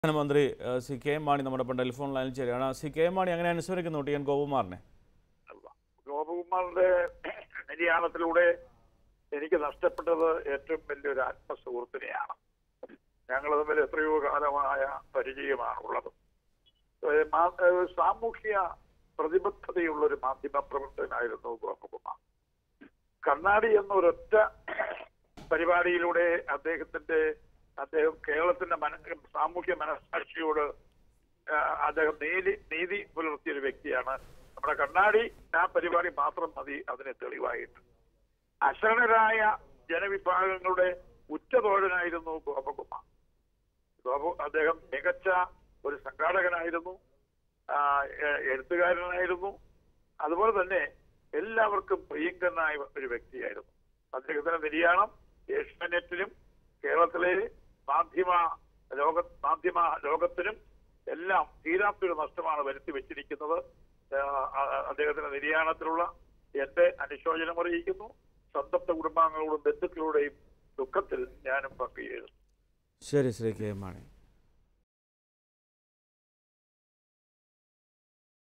പ്രധാനമന്ത്രി C K M Mani നമ്മുടെ telephone ലൈനിൽ ചേരുകയാണ്. സി കെ എം മാണി അങ്ങനെ അനുസ്മരിക്കുന്നു ടി എൻ ഗോപകുമാറിനെ. ഗോപകുമാറിന്റെ നിര്യാണത്തിലൂടെ എനിക്ക് നഷ്ടപ്പെട്ടത് ഏറ്റവും വലിയൊരു ആത്മസുഹൃത്തിനെയാണ്. ഞങ്ങൾ തമ്മിൽ എത്രയോ കാലമായ പരിചയമാണ് ഉള്ളത്. സാമൂഹ്യ പ്രതിബദ്ധതയുള്ളൊരു മാധ്യമ പ്രവർത്തകനായിരുന്നു ഗോപകുമാർ. കണ്ണാടി എന്നൊരൊറ്റ പരിപാടിയിലൂടെ അദ്ദേഹം കേരളത്തിന്റെ സാമൂഹ്യ മനസ്സാക്ഷിയോട് അദ്ദേഹം നീതി പുലർത്തിയൊരു വ്യക്തിയാണ്. നമ്മുടെ കണ്ണാടി ആ പരിപാടി മാത്രം മതി അതിന് തെളിവായിട്ട്. അശരണരായ ജനവിഭാഗങ്ങളുടെ ഉറ്റതോഴനായിരുന്നു ഗോപകുമാർ. അദ്ദേഹം മികച്ച ഒരു സംഘാടകനായിരുന്നു, എഴുത്തുകാരനായിരുന്നു, അതുപോലെ തന്നെ എല്ലാവർക്കും പ്രിയങ്കരനായ ഒരു വ്യക്തിയായിരുന്നു. അദ്ദേഹത്തിന്റെ നിര്യാണം ഏഷ്യാനെറ്റിനും കേരളത്തിലെ മാധ്യമ ലോകത്തിനും എല്ലാം തീരാത്തൊരു നഷ്ടമാണ് വരുത്തി വെച്ചിരിക്കുന്നത്. അദ്ദേഹത്തിന്റെ നിര്യാണത്തിലുള്ള എന്റെ അനുശോചനം അറിയിക്കുന്നു. സംതപ്ത കുടുംബാംഗങ്ങളോടും ബന്ധുക്കളുടെയും ദുഃഖത്തിൽ ഞാനും പങ്കുചേരുന്നു. ശരി, ശ്രീ കെ എം മാണി.